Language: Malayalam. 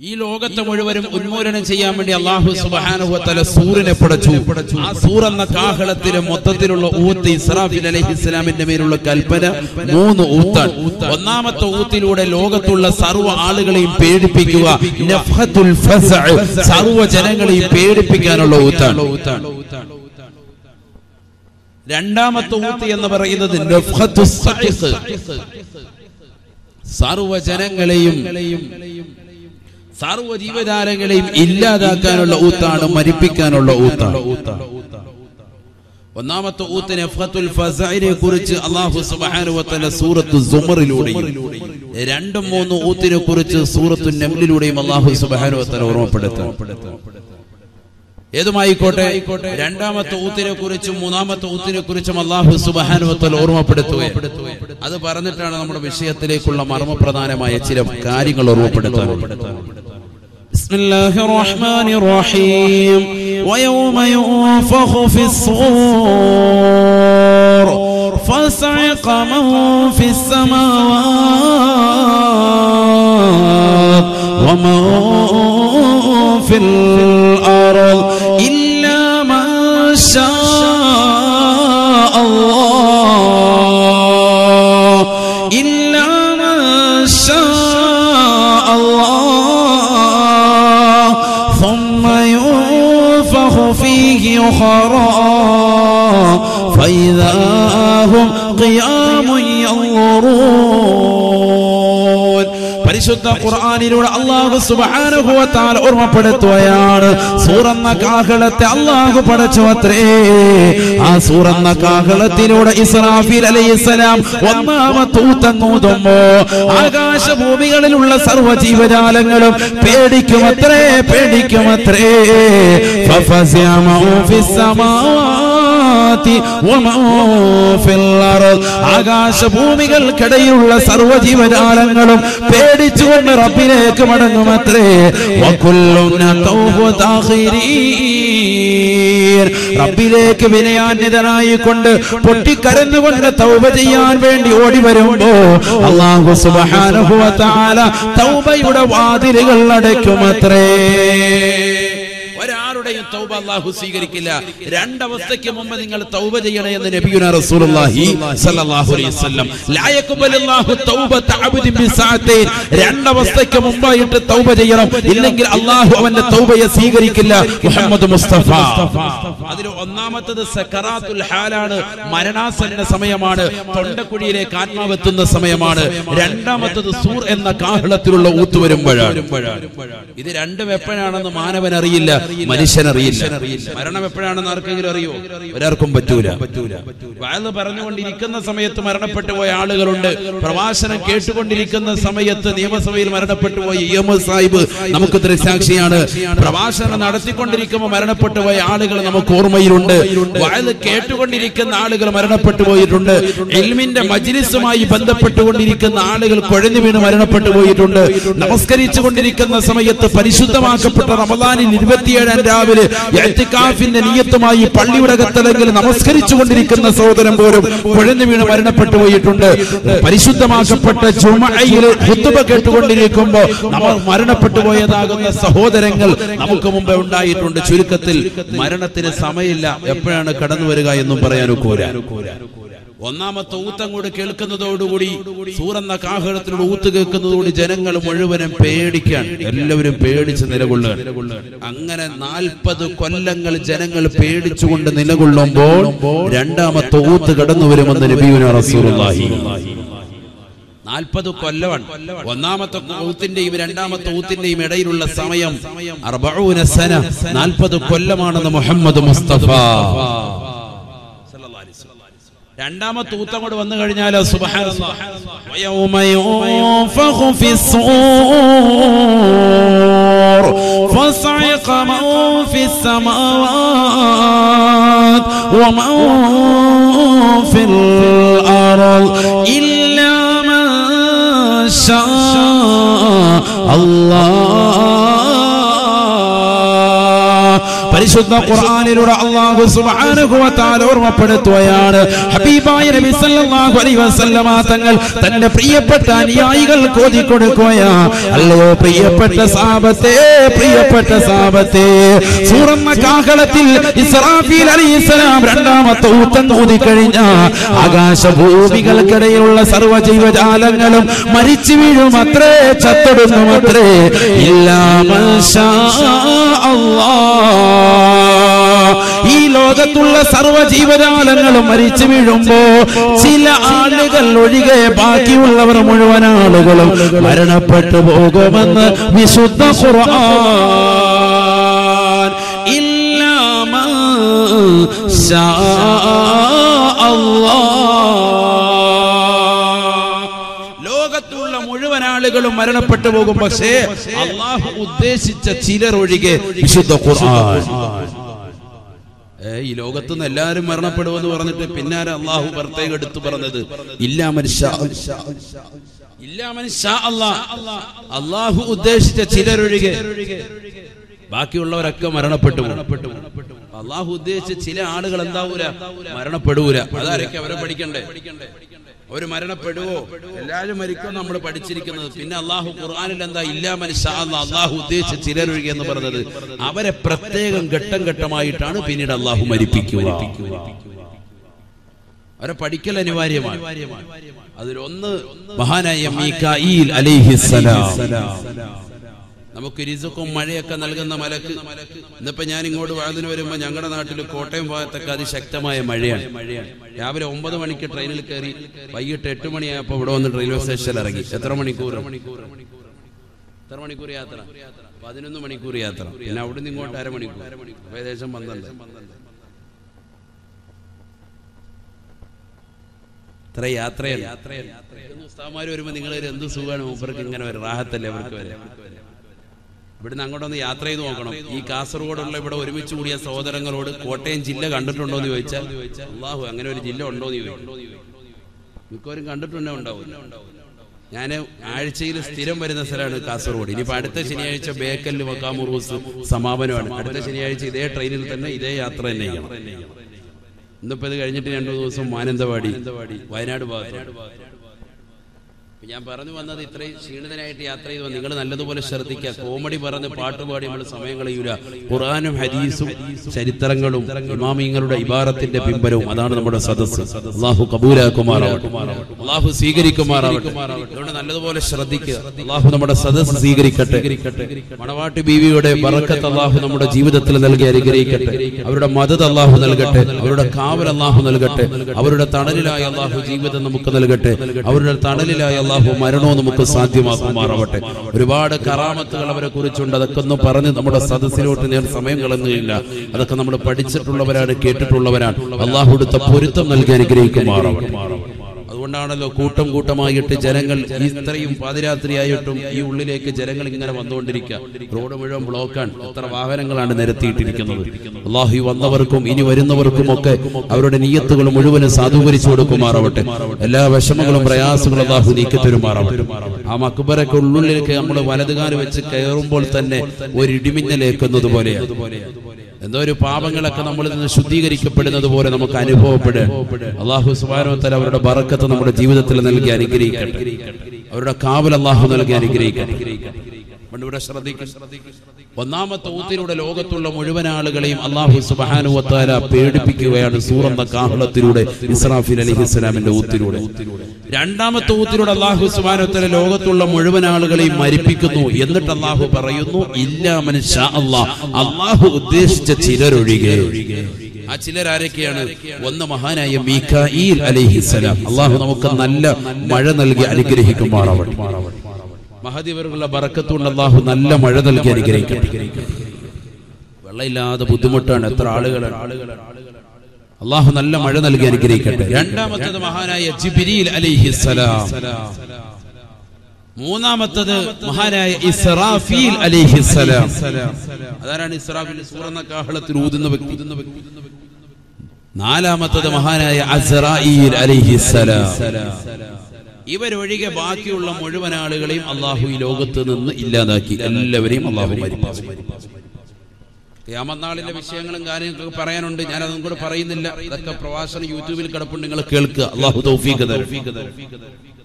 ഈ ലോകത്തെ മുഴുവനും ഉന്മൂലനം ചെയ്യാൻ വേണ്ടി അല്ലാഹു സുബ്ഹാനഹു വ തആല സൂറിനെ പടച്ചു. ആ സൂർ എന്ന കാഹളത്തിലെ മൊത്തത്തിലുള്ള ഊത്ത് ഇസ്രാഫീൽ അലൈഹിസ്സലാമിന്റെ മേലുള്ള കൽപ്പന 3 ഊത്താണ്. ഒന്നാമത്തെ ഊത്തിലൂടെ ലോകത്തുള്ള സർവ്വ ആളുകളെയും പേടിപ്പിക്കുക, നഫ്ഹത്തുൽ ഫസഅ്, സർവ്വ ജനങ്ങളെയും പേടിപ്പിക്കാനുള്ള ഊത്താണ്. രണ്ടാമത്തെ ഊത്ത് എന്ന് പറയുന്നത് നഫ്ഹത്തുസ് സഖീഖ്, സർവ്വ ജനങ്ങളെയും സർവ്വ ജീവജാലങ്ങളെയും ഇല്ലാതാക്കാനുള്ള ഊത്താണ്, മരിപ്പിക്കാനുള്ള ഊത്താണ്. ഒന്നാമത്തെ ഊത്ത് നഫ്ഹത്തുൽ ഫസഇനെ കുറിച്ച് അല്ലാഹു സുബ്ഹാനഹു വ തആല സൂറത്തു സുമറിലൂടെയും 2, 3 ഊത്തിനെ കുറിച്ച് സൂറത്തു നംലിലൂടെയും അല്ലാഹു സുബ്ഹാനഹു വ തആല ഓർമ്മപ്പെടുത്തുന്നു. ഏതുമായിക്കോട്ടെ, രണ്ടാമത്തെ ഊത്തിനെ കുറിച്ചും 3ാമത്തെ ഊത്തിനെ കുറിച്ചും അല്ലാഹു സുബ്ഹാനഹു വ തആല ഓർമ്മപ്പെടുത്തുകയാണ്. അത് പറഞ്ഞിട്ടാണ് നമ്മുടെ വിഷയത്തിലേക്കുള്ള മർമ്മപ്രധാനമായ ചില കാര്യങ്ങൾ ഓർമ്മപ്പെടുത്തുന്നത്. ബിസ്മില്ലാഹിർ റഹ്മാനിർ റഹീം. വയൗമ യുൻഫഖു ഫിസ്സൂർ ഫസഅഖ മൻ ഫിസ്സമാവാതി വമൻ ഫിൽ അർദ് ഇല്ലാ മൻ ശാ അല്ലാഹ് ഇല്ലാ മൻ ശാ അല്ലാഹ് ثم ينفخ فيه أخرى فإذا هم قيام ينظرون. പരിശുദ്ധ ഖുർആനിലൂടെ അല്ലാഹു സുബ്ഹാനഹു വ തആല ഓർമ്മപ്പെടുത്തുകയാണ്, സൂറന്ന കാഹളത്തെ അല്ലാഹു പടച്ചു അത്രേ. ആ സൂറന്ന കാഹളത്തിലൂടെ ഇസ്രാഫീൽ അലൈഹിസ്സലാം ഒന്നാമത്തെ ഊതങ്ങൂതുമ്പോ ആകാശഭൂമികളിലുള്ള സർവ്വ ജീവജാലങ്ങളും പേടിക്കുമത്രേ, പേടിക്കുമത്രേ. ഫഫസിഅ മൻ ഫിസ്സമാവാതി വമൻ ഫിൽ അർദ്, ആകാശഭൂമികൾക്കിടയിലുള്ള സർവ്വ ജീവജാലങ്ങളും പേടിച്ചുകൊണ്ട് റബ്ബിലേക്ക് മടങ്ങുമത്രേ. റബ്ബിലേക്ക് വിനയാന്വിതനായിക്കൊണ്ട് പൊട്ടിക്കരഞ്ഞുകൊണ്ട് തൗബ ചെയ്യാൻ വേണ്ടി ഓടി വരുമ്പോ അല്ലാഹു സുബ്ഹാനഹു വ തആല തൗബയുടെ വാതിലുകൾ അടയ്ക്കുമത്രേ. ഒരാളുടെയും തൗബ അല്ലാഹു സ്വീകരിക്കില്ല. രണ്ടവസ്ഥയ്ക്ക് മുമ്പ് നിങ്ങൾ തൗബ ചെയ്യണേ എന്ന് നബിയുനാ റസൂലുള്ളാഹി സ്വല്ലല്ലാഹു അലൈഹി വസല്ലം. ലാ യഖ്ബലുല്ലാഹു തൗബത അബ്ദിൻ ബിസഅതൈൻ, രണ്ടവസ്ഥയ്ക്ക് മുമ്പായിട്ട് തൗബ ചെയ്യണം, ഇല്ലെങ്കിൽ അല്ലാഹു അവന്റെ തൗബയെ സ്വീകരിക്കില്ല. മുഹമ്മദ് മുസ്തഫ. അതിൽ ഒന്നാമത്തേത് സക്കറാത്തുൽ ഹാലാണ്, മരണാസന്ന സമയമാണ്, തൊണ്ടക്കുഴിയിലേക്ക് ആത്മാവെത്തുന്ന സമയമാണ്. രണ്ടാമത്തേത് സൂർ എന്ന കാഹളത്തിലുള്ള ഊത്ത് വരുമ്പോഴാണ്. ഇത് രണ്ടും എപ്പോഴാണെന്ന് മാനവൻ അറിയില്ല, മനുഷ്യനറിയില്ല. മരണം എപ്പോഴാണെന്ന് ആർക്കെങ്കിലും അറിയോ? ഒരാൾക്കും പറ്റൂല. വഅദ് പറഞ്ഞുകൊണ്ടിരിക്കുന്ന സമയത്ത് മരണപ്പെട്ടു പോയ ആളുകളുണ്ട്. പ്രഭാഷണം കേട്ടുകൊണ്ടിരിക്കുന്ന സമയത്ത് നിയമസഭയിൽ മരണപ്പെട്ടു പോയ ഇഎം സാഹിബ് നമുക്ക് ദൃക്സാക്ഷിയാണ്. പ്രഭാഷണം നടത്തിക്കൊണ്ടിരിക്കുമ്പോൾ മരണപ്പെട്ടു പോയ ആളുകൾ നമുക്ക് ഓർമ്മയിലുണ്ട്. വഅദ് കേട്ടുകൊണ്ടിരിക്കുന്ന ആളുകൾ മരണപ്പെട്ടു പോയിട്ടുണ്ട്. ഇൽമിന്റെ മജ്ലിസുമായി ബന്ധപ്പെട്ടുകൊണ്ടിരിക്കുന്ന ആളുകൾ കുഴഞ്ഞു വീണ് മരണപ്പെട്ടു പോയിട്ടുണ്ട്. നമസ്കരിച്ചു കൊണ്ടിരിക്കുന്ന സമയത്ത് പരിശുദ്ധമാക്കപ്പെട്ട റമദാനിൽ 27 രാവിലെ ഇഅ്തികാഫിന്റെ നിയ്യത്തുമായി പള്ളിയുടെ അകത്തലെങ്കിൽ നമസ്കരിച്ചു കൊണ്ടിരിക്കുന്ന സഹോദരൻ പോലും കുഴഞ്ഞു വീണ് മരണപ്പെട്ടു പോയിട്ടുണ്ട്. പരിശുദ്ധമാക്കപ്പെട്ട ജുമഅയിൽ ഖുത്ബ കേട്ടുകൊണ്ടിരിക്കുമ്പോൾ നമ്മൾ മരണപ്പെട്ടു പോയതാകുന്ന സഹോദരങ്ങൾ നമുക്ക് മുമ്പേ ഉണ്ടായിട്ടുണ്ട്. ചുരുക്കത്തിൽ മരണത്തിന് സമയമില്ല, എപ്പോഴാണ് കടന്നു വരിക എന്നും പറയാനൊക്കൂല. ഒന്നാമത്തെ ഊത്തങ്ങോട് കേൾക്കുന്നതോടുകൂടി സൂറന്ന കാഹളത്തിലൂടെ ഊത്ത് കേൾക്കുന്നതോടുകൂടി ജനങ്ങൾ മുഴുവനും പേടിക്കാൻ, എല്ലാവരും പേടിച്ച് നിലകൊള്ളുകയാണ്. അങ്ങനെ 40 കൊല്ലങ്ങൾ ജനങ്ങൾ പേടിച്ചുകൊണ്ട് നിലകൊള്ളുമ്പോൾ രണ്ടാമത്തെ ഊത്ത് കടന്നു വരുമെന്ന് നബിയുനാ റസൂലുള്ളാഹി. 40 കൊല്ലമാണ്. ഒന്നാമത്തെ ഊത്തിന്റെയും രണ്ടാമത്തെ ഊത്തിന്റെയും ഇടയിലുള്ള സമയം 40 സന, 40 കൊല്ലമാണെന്ന് മുഹമ്മദ് മുസ്തഫ. രണ്ടാമത്തെ ഊത്തങ്ങോട് വന്നു കഴിഞ്ഞാൽ സുബ്ഹാനല്ലാഹ്, വയൗമ യുൻഫഖു ഫിസ്സൂർ ഫസഅഖ മൻ ഫിസ്സമാവാതി വമൻ ഫിൽ അർദ് ഇല്ലാ മൻ ശാ അല്ലാഹ്. പരിശുദ്ധ ഖുർആനിലൂടെ അല്ലാഹു സുബ്ഹാനഹു വ തആല ഓർമ്മപ്പെടുത്തുകയാണ്. ഹബീബായ നബി സല്ലല്ലാഹു അലൈഹി വസല്ലമ തങ്ങൾ തന്റെ പ്രിയപ്പെട്ട അനുയായികൾക്ക് ഓതി കൊടുക്കുകയാ. അല്ലയോ പ്രിയപ്പെട്ട സഹാബത്തെ, പ്രിയപ്പെട്ട സഹാബത്തെ, സൂറന്ന കാഹളത്തിൽ ഇസ്രാഫീൽ അലൈഹിസ്സലാം രണ്ടാമത്തെ ഊത്തം ഊതി കഴിഞ്ഞാൽ ആകാശഭൂമികൾക്കിടയിലുള്ള സർവ്വ ജീവജാലങ്ങളും മരിച്ചു വീഴുമത്രേ, ചത്തൊടുങ്ങുമത്രേ. ഇല്ലാ മാഷാ അല്ലാഹ്. ഈ ലോകത്തുള്ള സർവ്വ ജീവജാലങ്ങളും മരിച്ചു വീഴുമ്പോ ചില ആളുകൾ ഒഴികെ ബാക്കിയുള്ളവർ മുഴുവൻ ആളുകളും മരണപ്പെട്ടു പോകുമെന്ന് വിശുദ്ധ ഖുർആൻ. ഇല്ലാ മാഷാ അല്ലാഹ്. ലോകത്തുള്ള മുഴുവൻ ആളുകളും മരണപ്പെട്ടു പോകും, പക്ഷേ അല്ലാഹു ഉദ്ദേശിച്ച ചിലർ ഒഴികെ വിശുദ്ധ ഖുർആൻ. ഈ ലോകത്തുനിന്ന് എല്ലാവരും മരണപ്പെടുമെന്ന് പറഞ്ഞിട്ട് പിന്നാലെ അള്ളാഹു പ്രത്യേകം എടുത്തു പറഞ്ഞത് ഇല്ലാ മൻഷാ അല്ലാഹ്. അള്ളാഹു ഉദ്ദേശിച്ച ചിലരൊഴികെ ബാക്കിയുള്ളവരൊക്കെ മരണപ്പെട്ടു. അള്ളാഹു ഉദ്ദേശിച്ച ചില ആളുകൾ എന്താവൂല, മരണപ്പെടൂല. അതാരൊക്കെ അവരെ പഠിക്കണ്ടേ? അവര് മരണപ്പെടുവോ? എല്ലാവരും മരിക്കും നമ്മൾ പഠിച്ചിരിക്കുന്നത്. പിന്നെ അള്ളാഹു ഖുർആനിൽ എന്താ ഇല്ലാ മൻഷാ അല്ലാഹ്, അള്ളാഹു ഉദ്ദേശിച്ച ചിലരൊഴികെ എന്ന് പറഞ്ഞത് അവരെ പ്രത്യേകം ഘട്ടം ഘട്ടമായിട്ടാണ് പിന്നീട് അള്ളാഹു മരിപ്പിക്കുക. അവരെ പഠിക്കൽ അനിവാര്യമാണ്. അതിലൊന്ന് മഹാനായ മീകാഈൽ അലൈഹിസ്സലാം. നമുക്ക് റിസ്ഖും മഴയൊക്കെ നൽകുന്ന മലക്ക്. ഇന്നിപ്പോ ഞാൻ ഇങ്ങോട്ട് വാതിന് വരുമ്പോ ഞങ്ങളുടെ നാട്ടിൽ കോട്ടയം ഭാഗത്തൊക്കെ അതിശക്തമായ മഴയാണ്. രാവിലെ 9 മണിക്ക് ട്രെയിനിൽ കയറി വൈകിട്ട് 8 മണിയായപ്പോ ഇവിടെ വന്ന് റെയിൽവേ സ്റ്റേഷനിൽ ഇറങ്ങി. എത്ര മണിക്കൂർ യാത്ര? 11 മണിക്കൂർ യാത്ര. പിന്നെ അവിടുന്ന് ഇങ്ങോട്ട് അരമണിക്കൂർ, ഏകദേശം 12. ഇത്ര യാത്രയല്ല. ഉസ്താദ്മാര് വരുമ്പോ നിങ്ങൾ എന്ത് സുഖമാണ്, മൂപ്പർക്ക് ഇങ്ങനെ വരും, റാഹത്തല്ലേ അവർക്ക് വരെ. ഇവിടുന്ന് അങ്ങോട്ടൊന്ന് യാത്ര ചെയ്ത് നോക്കണം. ഈ കാസർഗോഡുള്ള ഇവിടെ ഒരുമിച്ച് കൂടിയ സഹോദരങ്ങളോട് കോട്ടയം ജില്ല കണ്ടിട്ടുണ്ടോ എന്ന് ചോദിച്ചാൽ അല്ലാഹു അങ്ങനെ ഒരു ജില്ല ഉണ്ടോ എന്ന് ചോദിക്കും. മിക്കവരും കണ്ടിട്ടുണ്ടോ? ഉണ്ടാവും. ഞാൻ ആഴ്ചയിൽ സ്ഥിരം വരുന്ന സ്ഥലമാണ് കാസർഗോഡ്. ഇനിയിപ്പോൾ അടുത്ത ശനിയാഴ്ച ബേക്കലിൽ മക്കാമുറൂസ് സമാപനമാണ്. അടുത്ത ശനിയാഴ്ച ഇതേ ട്രെയിനിൽ തന്നെ ഇതേ യാത്ര തന്നെ ചെയ്യണം. ഇന്നിപ്പോൾ ഇത് കഴിഞ്ഞിട്ട് 2 ദിവസം മാനന്തവാടി, വയനാട് ഭാഗത്ത്. ഞാൻ പറഞ്ഞു വന്നത് ഇത്രയും ക്ഷീണിതനായിട്ട് യാത്ര ചെയ്തു. നിങ്ങൾ നല്ലതുപോലെ ശ്രദ്ധിക്കുക. കോമഡി പറഞ്ഞ് പാട്ടുപാടി നമ്മൾ സമയം കളയൂല. ഖുർആനും ഹദീസും ചരിത്രങ്ങളും ഇമാമിങ്ങളുടെ ഇബാറത്തിന്റെ പിമ്പലവും അതാണ് നമ്മുടെ സദസ്സ്. അല്ലാഹു കബൂലാക്കുമാറാവട്ടെ, അല്ലാഹു സ്വീകരിക്കുമാറാവട്ടെ. അതുകൊണ്ട് നല്ലതുപോലെ ശ്രദ്ധിക്കുക. അല്ലാഹു നമ്മുടെ സദസ്സ് സ്വീകരിക്കട്ടെ. മണവാട്ടി ബീവിയുടെ ബറക്കത്ത് അല്ലാഹു നമ്മുടെ ജീവിതത്തിൽ നൽകി അനുഗ്രഹിക്കട്ടെ. അവരുടെ മദദ് അല്ലാഹു നൽകട്ടെ. അവരുടെ കാവൽ അല്ലാഹു നൽകട്ടെ. അവരുടെ തണലിലായ അല്ലാഹു ജീവിതം നമുക്ക് നൽകട്ടെ. അവരുടെ തണലിലായ അല്ലാഹു മരണവും നമുക്ക് സാധ്യമാക്കുമാറാവട്ടെ. ഒരുപാട് കറാമത്തുകൾ അവരെ കുറിച്ചുണ്ട്. അതൊക്കെ ഒന്ന് പറഞ്ഞ് നമ്മുടെ സദസ്സിലോട്ട് ഞാൻ സമയം കളഞ്ഞില്ല. അതൊക്കെ നമ്മൾ പഠിച്ചിട്ടുള്ളവരാണ്, കേട്ടിട്ടുള്ളവരാണ്. അല്ലാഹു കൊടുത്ത പൊരുത്തം നൽകി അനുഗ്രഹിക്കുമാറാവട്ടെ. അതുകൊണ്ടാണല്ലോ കൂട്ടം കൂട്ടമായിട്ട് ജനങ്ങൾ ഇത്രയും പാതിരാത്രിയായിട്ടും ഈ ഉള്ളിലേക്ക് ജനങ്ങൾ ഇങ്ങനെ വന്നുകൊണ്ടിരിക്കുക. റോഡ് മുഴുവൻ ബ്ലോക്കാണ്. എത്ര വാഹനങ്ങളാണ് നിരത്തിയിട്ടിരിക്കുന്നത്. അല്ലാഹു വന്നവർക്കും ഇനി വരുന്നവർക്കും ഒക്കെ അവരുടെ നിയ്യത്തുകൾ മുഴുവനും സാധൂകരിച്ചു കൊടുക്കുമാറാവട്ടെ. എല്ലാ വിഷമങ്ങളും പ്രയാസങ്ങളും അല്ലാഹു നീക്കി തരുമാറാവട്ടെ. ആ മക്ബറയ്ക്ക് ഉള്ളിലേക്ക് നമ്മൾ വലതുകാല് വെച്ച് കയറുമ്പോൾ തന്നെ ഒരു ഇടിമിന്നലേക്കുന്നത് പോലെയാണ്. എന്തോ ഒരു പാപങ്ങളൊക്കെ നമ്മളിൽ നിന്ന് ശുദ്ധീകരിക്കപ്പെടുന്നത് പോലെ നമുക്ക് അനുഭവപ്പെടുക. അല്ലാഹു സുബ്ഹാനഹു വ തആല അവരുടെ ബറക്കത്ത് നമ്മുടെ ജീവിതത്തിൽ നൽകി അനുഗ്രഹിക്കട്ടെ. അവരുടെ കാവൽ അല്ലാഹു നൽകി അനുഗ്രഹിക്കട്ടെ. ഇവിടെ ശ്രദ്ധിക്കുക. ഒന്നാമത്തെ ഊത്തിലൂടെ ലോകത്തുള്ള മുഴുവൻ ആളുകളെയും അല്ലാഹു സുബ്ഹാനഹു വ തആല പേടിപ്പിക്കുകയാണ് സൂറന്ന കാഹളത്തിലൂടെ, ഇസ്രാഫീൽ അലൈഹിസ്സലാമിന്റെ ഊത്തിലൂടെ. രണ്ടാമത്തെ ഊത്തിലൂടെ അല്ലാഹു സുബ്ഹാനഹു വ തആല ലോകത്തുള്ള മുഴുവൻ ആളുകളെയും മരിപ്പിക്കുന്നു. എന്നിട്ട് അല്ലാഹു പറയുന്നു ഇല്ലാ മൻ ശാ അല്ലാഹ്, അല്ലാഹു ഉദ്ദേശിച്ച ചിലരൊഴികെ. ആ ചിലരാരൊക്കെയാണ്? ഒന്ന് മഹാനായ മീകാഈൽ അലൈഹിസ്സലാം. അല്ലാഹു നമുക്ക് നല്ല മഴ നൽകി അനുഗ്രഹിക്കുമാറാവട്ടെ. മഹദിവറുള്ള ബറക്കത്തുകൊണ്ട് അല്ലാഹു നല്ല മഴ നൽകി അനുഗ്രഹിക്കട്ടെ. വെള്ളമില്ലാതെ ബുദ്ധിമുട്ടാണ് എത്ര ആളുകളാണ്. അല്ലാഹു നല്ല മഴ നൽകി അനുഗ്രഹിക്കട്ടെ. രണ്ടാമത്തേത് മഹാനായ ജിബ്രീൽ അലൈഹിസ്സലാം. മൂന്നാമത്തേത് മഹാനായ ഇസ്രാഫീൽ അലൈഹിസ്സലാം. അതാരാണ് ഇസ്രാഫീൽ? സൂറന്ന കാഹളത്തിൽ ഊതുന്ന വ്യക്തി. നാലാമത്തേത് മഹാനായ അസ്റായീൽ അലൈഹിസ്സലാം. ഇവരൊഴികെ ബാക്കിയുള്ള മുഴുവൻ ആളുകളെയും അല്ലാഹു ഈ ലോകത്ത് നിന്ന് ഇല്ലാതാക്കി. എല്ലാവരെയും അല്ലാഹു മരിപ്പിച്ചു. ഖിയാമത്ത് നാളിന്റെ വിഷയങ്ങളും കാര്യങ്ങളൊക്കെ പറയാനുണ്ട്, ഞാൻ അതും കൂടെ പറയുന്നില്ല. ഇതൊക്കെ പ്രഭാഷണം യൂട്യൂബിൽ കിടപ്പുണ്ട്, നിങ്ങൾ കേൾക്കുക. അല്ലാഹു തൗഫീഖ് തരട്ടെ.